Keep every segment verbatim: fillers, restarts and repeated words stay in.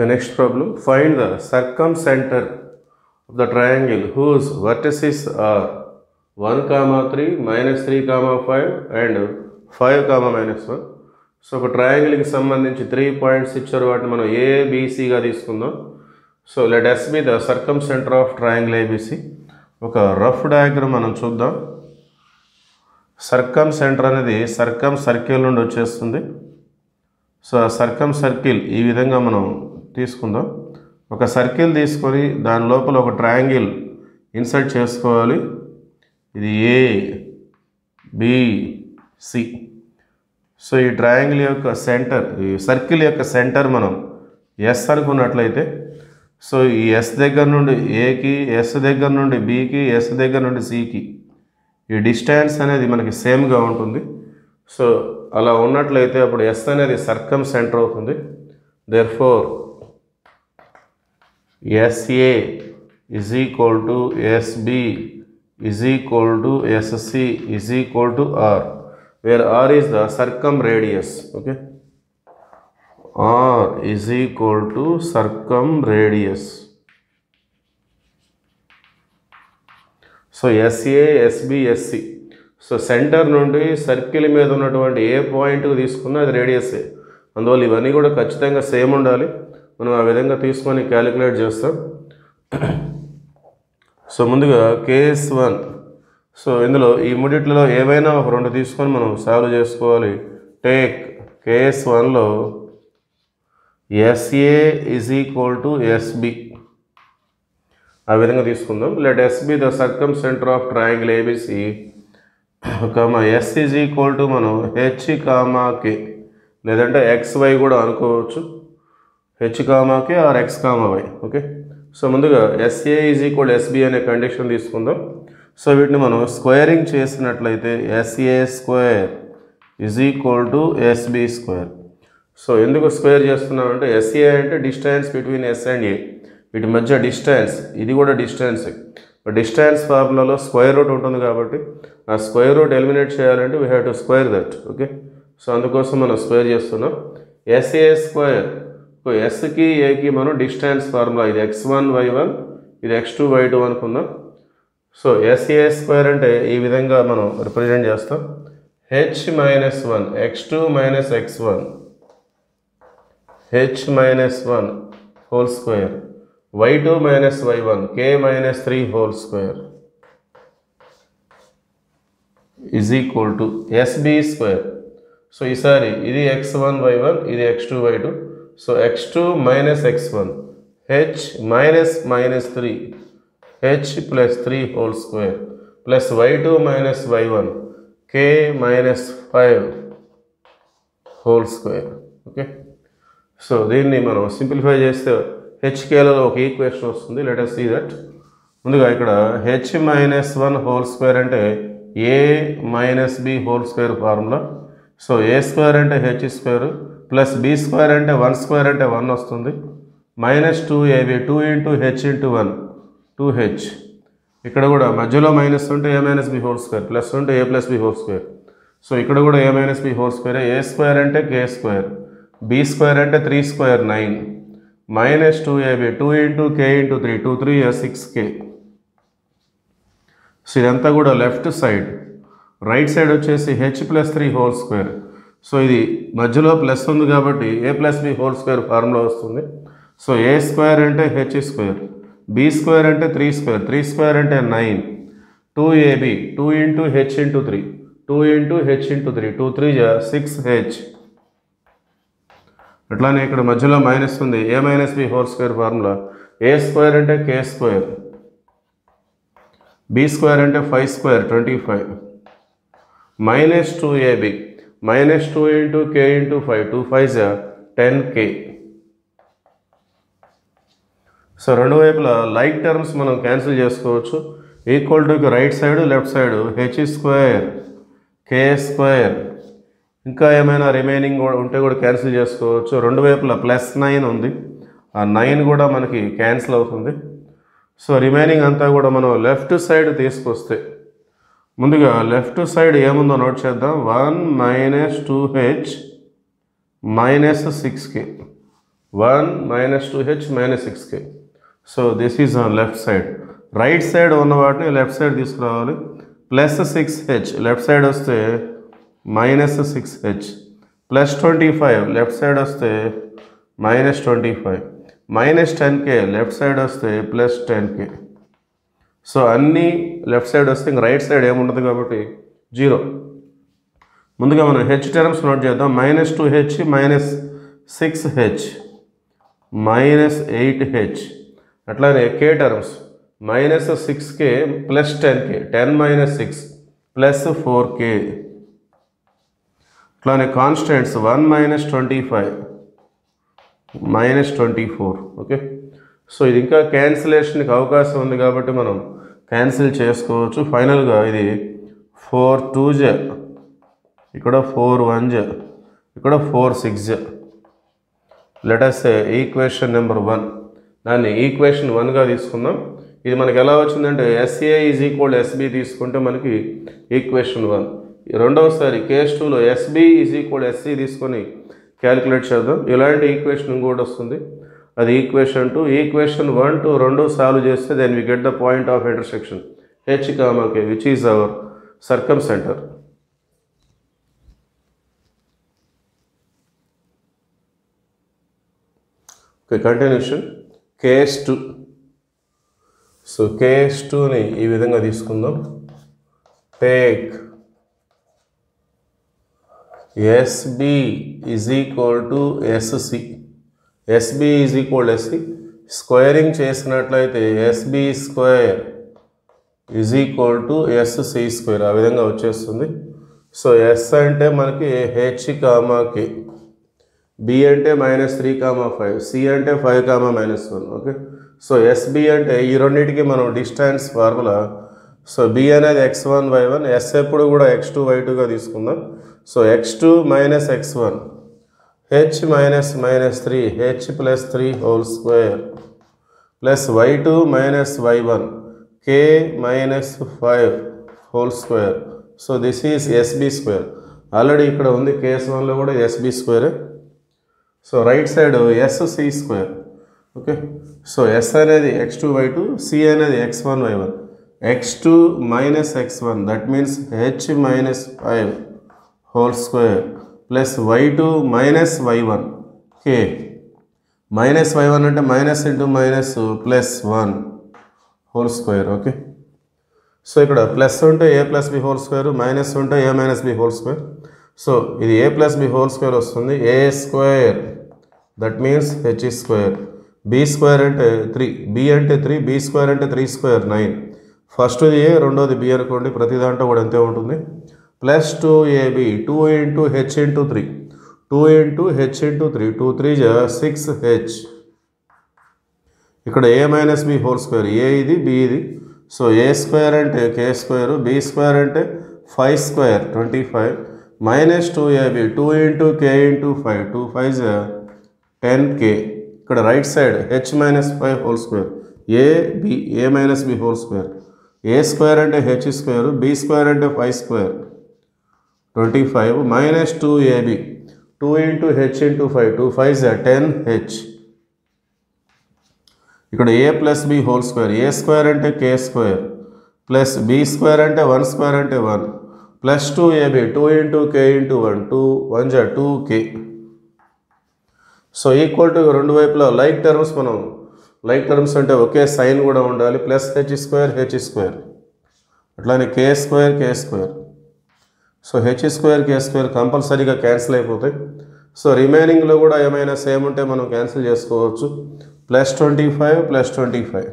Okay, next problem. Find the circumcenter of the triangle whose vertices are one comma three, minus three comma five and five comma minus one. So ఒక ట్రయాంగిల్కి సంబంధించి three points ఇచ్చారు, వాటిని మనం ఏబిసిగా తీసుకుందాం. So let S be the circumcentre of triangle ABC. ఒక rough diagram మనం చూద్దాం. సర్కమ్ సెంటర్ అనేది సర్కమ్ సర్కిల్ నుండి వచ్చేస్తుంది. సో ఆ సర్కమ్ సర్కిల్ ఈ విధంగా మనం తీసుకుందాం. ఒక సర్కిల్ తీసుకొని దాని లోపల ఒక ట్రయాంగిల్ ఇన్సర్ట్ చేసుకోవాలి. ఇది ఏ బి సి. సో ఈ ట్రయాంగిల్ యొక్క సెంటర్, ఈ సర్కిల్ యొక్క సెంటర్ మనం ఎస్ అనుకున్నట్లయితే, సో ఈ ఎస్ దగ్గర నుండి ఏకి, ఎస్ దగ్గర నుండి బికి, ఎస్ దగ్గర నుండి సికి ఈ డిస్టెన్స్ అనేది మనకి సేమ్గా ఉంటుంది. సో అలా ఉన్నట్లయితే అప్పుడు ఎస్ అనేది సర్కమ్ సెంటర్ అవుతుంది. Therefore SA is equal to SB is equal to SC is equal to R, where r is the circumradius. Okay, r is equal to circumradius. So SA SB SC. So centre నుండి circle మీద ఉన్నటువంటి ఏ point తీసుకున్నా అది రేడియసే. అందువల్ల ఇవన్నీ కూడా ఖచ్చితంగా same ఉండాలి. మనం ఆ విధంగా తీసుకొని క్యాలిక్యులేట్ చేస్తాం. సో ముందుగా కేఎస్ వన్. సో ఇందులో ఈ మూడిట్లలో ఏవైనా ఒక రెండు తీసుకొని మనం సాల్వ్ చేసుకోవాలి. టేక్ కేఎస్ వన్లో SA is equal to SB, ఆ విధంగా తీసుకుందాం. Let S be the circumcentre of triangle ABC, comma S is equal to మనం హెచ్ కామా కే, లేదంటే ఎక్స్ వై కూడా అనుకోవచ్చు. H comma K or X comma Y. Okay, so ముందుగా SA is equal SB అనే condition తీసుకుందాం. So వీటిని మనం squaring చేసినట్లయితే SA square is equal to SB square. So ఎందుకు స్క్వేర్ చేస్తున్నామంటే ఎస్ఏ అంటే distance between S and A, వీటి మధ్య డిస్టెన్స్, ఇది కూడా డిస్టెన్స్. డిస్టెన్స్ ఫార్ములాలో స్క్వేర్ రూట్ ఉంటుంది కాబట్టి ఆ స్క్వేర్ రూట్ ఎలిమినేట్ చేయాలంటే we have to square that. Okay, so అందుకోసం మనం స్క్వేర్ చేస్తున్నాం. ఎస్ఏ స్క్వేర్, ఎస్కి ఏకి మనం డిస్టెన్స్ ఫార్ములా, ఇది ఎక్స్ వన్ వై వన్, ఇది ఎక్స్ టూ వై టూ అనుకుందాం. సో ఎస్ఏ స్క్వేర్ అంటే ఈ విధంగా మనం రిప్రజెంట్ చేస్తాం. H minus one X two minus X one, H minus one whole square, Y two minus Y one, K minus three whole square is equal to SB square. So ఈసారి ఇది X one Y one, ఇది X two Y two. So X two minus X one, H minus minus three, h plus three whole square plus y two minus y one, k minus five whole square. Okay, so దీన్ని మనం simplify చేస్తే హెచ్కేలలో ఒక equation వస్తుంది. Let us see that. ముందుగా ఇక్కడ h minus one whole square అంటే A minus B whole square formula. So A square అంటే H square plus B square అంటే వన్ స్క్వేర్ అంటే వన్ వస్తుంది, minus two AB, two into H into one, two H. ఇక్కడ కూడా మధ్యలో minus ఉంటే A minus B whole square, plus ఉంటే A plus B whole square. So ఇక్కడ కూడా A minus B whole square. A square అంటే K square, B square అంటే three square nine, minus two AB, two into K into three, two three six K. So ఇదంతా కూడా left side. Right side వచ్చేసి H plus three whole square. So ఇది మధ్యలో plus ఉంది కాబట్టి A plus B whole square formula వస్తుంది. So A square అంటే H square, B square అంటే త్రీ స్క్వేర్, త్రీ స్క్వేర్ అంటే nine, two AB, two into H into three, two into H into three, two three జా six H. అట్లానే ఇక్కడ మధ్యలో minus ఉంది, A minus B whole square formula. A square అంటే K square, B square అంటే five square twenty five, minus two AB, minus two into K into five, two five జా ten K. సో రెండు వైపులా లైక్ టర్మ్స్ మనం cancel చేసుకోవచ్చు. Equal Tuki right side left side H square, కే square, ఇంకా ఏమైనా remaining కూడా ఉంటే కూడా క్యాన్సిల్ చేసుకోవచ్చు. రెండు వైపులా ప్లస్ నైన్ ఉంది, ఆ నైన్ కూడా మనకి క్యాన్సిల్ అవుతుంది. సో రిమైనింగ్ అంతా కూడా మనం లెఫ్ట్ సైడ్ తీసుకొస్తే, ముందుగా లెఫ్ట్ సైడ్ ఏముందో నోట్ చేద్దాం. One minus two H minus six K. One minus two H minus six K. So this is on left side. Right side ఉన్న వాటిని లెఫ్ట్ సైడ్ తీసుకురావాలి. Plus six H left side వస్తే minus six H, plus twenty five left side వస్తే minus twenty five, minus ten K left side వస్తే plus ten K. So అన్నీ left side వస్తే ఇంక right side ఏముండదు కాబట్టి zero. ముందుగా మనం హెచ్ టర్మ్స్ నోట్ చేద్దాం. Minus two H minus six H minus eight H. అట్లానే K terms minus six K plus ten K, ten minus six plus four K. అట్లానే constants one minus twenty five minus twenty four. Okay, so ఇది ఇంకా క్యాన్సిలేషన్కి అవకాశం ఉంది కాబట్టి మనం cancel చేసుకోవచ్చు. ఫైనల్గా ఇది ఫోర్ టూ జ, ఇక్కడ ఫోర్ వన్ జ, ఇక్కడ ఫోర్ సిక్స్ జ. Let us say equation number one. దాన్ని ఈక్వేషన్ వన్గా తీసుకుందాం. ఇది మనకి ఎలా వచ్చిందంటే ఎస్ఏ ఈజ్ ఈక్వల్ ఎస్బి తీసుకుంటే మనకి ఈక్వేషన్ వన్. రెండవసారి కేస్ టూలో ఎస్బి ఈజ్ ఈక్వల్ ఎస్సి తీసుకొని క్యాలిక్యులేట్ చేద్దాం. ఇలాంటి ఈక్వేషన్ ఇంకోటి వస్తుంది, అది equation two. Equation one two రెండు సాల్వ్ చేస్తే then we get the point of intersection H comma K which is our circumcentre. Okay, continuation case two. So case టూని ఈ విధంగా తీసుకుందాం. Take SB is equal to SC. SB is equal SC. Squaring చేసినట్లయితే SB square is equal to SC square ఆ విధంగా వచ్చేస్తుంది. So S అంటే మనకి హెచ్ కామా కే, బి అంటే minus three comma five, C అంటే five comma minus one. Okay, so SB అంటే ఈ రెండింటికి మనం డిస్టెన్స్ ఫార్ములా. సో బి అనేది X one Y one, S ఎప్పుడు కూడా ఎక్స్ టూ వై టూగా తీసుకుందాం. So X two minus X one, H minus minus three, H plus three whole square plus Y two minus Y one, K minus five whole square. So this is SB square. Already ఇక్కడ ఉంది case వన్లో కూడా SB స్క్వేరే. So right side SC square. Okay, so S అనేది X two Y two, C అనేది X one Y one, X two minus X one that means H minus five whole square plus Y two minus Y one, K minus Y one అంటే minus into minus plus one whole square. Okay, so ఇక్కడ plus ఉంటే A plus B whole square, minus ఉంటే A minus B whole square. So ఇది A plus B whole square వస్తుంది. A square that means H square, B square అంటే three, B అంటే three, B square అంటే three square nine. ఫస్ట్ది A, రెండోది B అనుకోండి, ప్రతి దాంట్లో కూడా అంతే ఉంటుంది. Plus two AB, two into H into three, two into H into three, two three జా సిక్స్ హెచ్. ఇక్కడ A minus B whole square, A ఇది బి ఇది. సో ఏ స్క్వేర్ అంటే కే స్క్వేర్, బి స్క్వేర్ అంటే five square twenty five, minus two AB, two into K into five, two five జా ten K. ఇక్కడ right side H minus five whole square, A B, A minus B whole square. A square అంటే H square, B square అంటే five square twenty five, minus two AB, two into H into five, two five జా ten H. ఇక్కడ A plus B whole square, A square అంటే K square plus B square అంటే one square అంటే one, plus two AB, two into K into one, two one జా two K. So equal to రెండు వైపులా like terms, మనం like terms అంటే ఒకే sign కూడా ఉండాలి. Plus h square h square, అట్లానే కే స్క్వేర్ కే స్క్వేర్. సో హెచ్ స్క్వేర్ కే square కంపల్సరీగా క్యాన్సిల్ అయిపోతాయి. సో రిమైనింగ్లో కూడా ఏమైనా సేమ్ ఉంటే మనం క్యాన్సిల్ చేసుకోవచ్చు. Plus twenty five plus twenty five.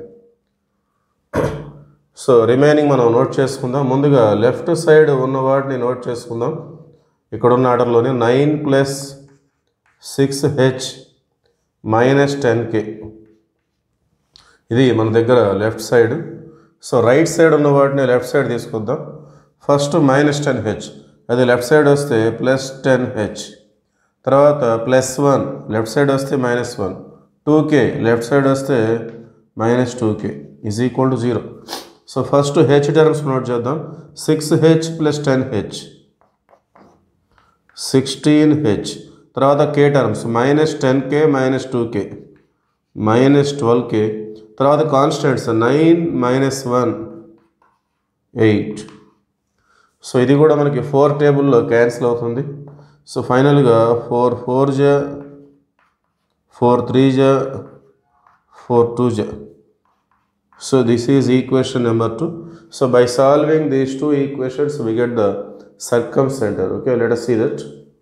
So remaining మనం నోట్ చేసుకుందాం. ముందుగా లెఫ్ట్ సైడ్ ఉన్న వాటిని నోట్ చేసుకుందాం. ఇక్కడున్న ఆర్డర్లోనే nine plus six H minus ten k, ఇది మన దగ్గర left side. So right side ఉన్న వాటిని లెఫ్ట్ సైడ్ తీసుకుందాం. ఫస్ట్ మైనస్ టెన్ హెచ్, అది లెఫ్ట్ సైడ్ వస్తే ప్లస్ టెన్ హెచ్. తర్వాత ప్లస్ వన్ లెఫ్ట్ సైడ్ వస్తే minus one, two k left side వస్తే minus two k is equal to zero. So first h terms note చేద్దాం. Six H plus ten h sixteen h. తర్వాత k terms minus ten k minus two k minus twelve k, తర్వాత constants nine minus one eight. So ఇది కూడా మనకి four టేబుల్లో cancel అవుతుంది. So ఫైనల్గా four four జా ఫోర్ త్రీ జా ఫోర్ టూ జా. So this is equation number two. So by solving these two equations we get the circumcenter. Okay, let us see that.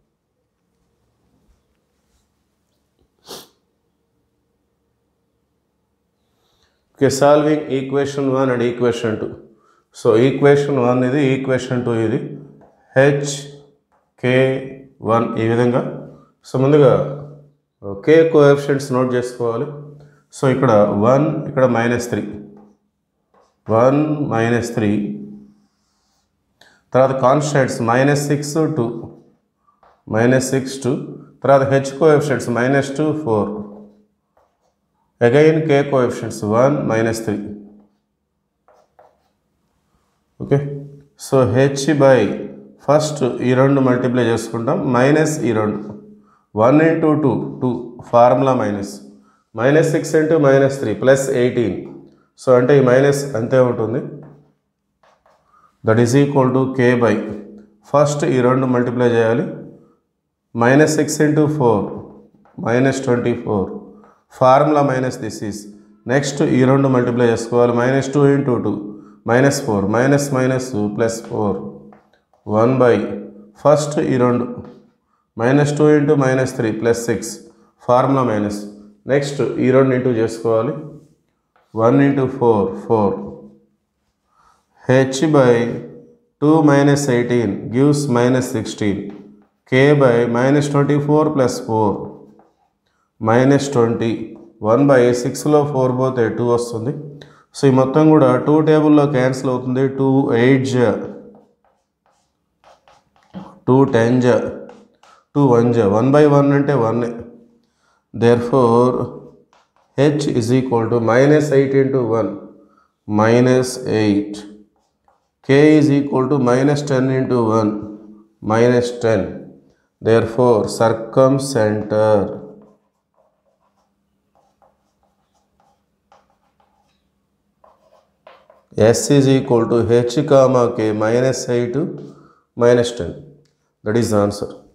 Okay, solving equation one and equation two. So equation one is equation two is h k one ఈ విధంగా. So ముందుగా k coefficients note చేసుకోవాలి. So ఇక్కడ one, ఇక్కడ minus three, one minus three, తర్వాత constants minus six two, minus six two, తర్వాత h coefficients minus two four, again k coefficients one minus three. Okay, so h by first ఈ రెండు multiply చేసుకుంటాం, minus ఈ రెండు, one into two two formula minus, minus six into minus three plus eighteen. So అంటే ఈ మైనస్ అంతే ఉంటుంది. That is equal to k by first ఈ రెండు మల్టిప్లై చేయాలి, minus six into four minus twenty four, formula minus this is. Next ఈ రెండు మల్టిప్లై చేసుకోవాలి, minus two into two minus four, minus minus plus four, one by first ఈ రెండు, minus two into minus three plus six, formula minus. Next ఈ రెండు into చేసుకోవాలి, one into four four, h by two minus eighteen gives minus sixteen, k by minus twenty four plus four minus twenty, one by సిక్స్లో four పోతే two వస్తుంది. So ఈ మొత్తం కూడా two టేబుల్లో క్యాన్సిల్ అవుతుంది. టూ ఎయిట్ జా, టూ టెన్ జా, టూ వన్ జా, వన్ బై వన్ అంటే one. therefore h is equal to minus eight into one minus eight, k is equal to minus ten into one minus ten. therefore circumcenter s is equal to h comma k minus eight minus ten. That is the answer.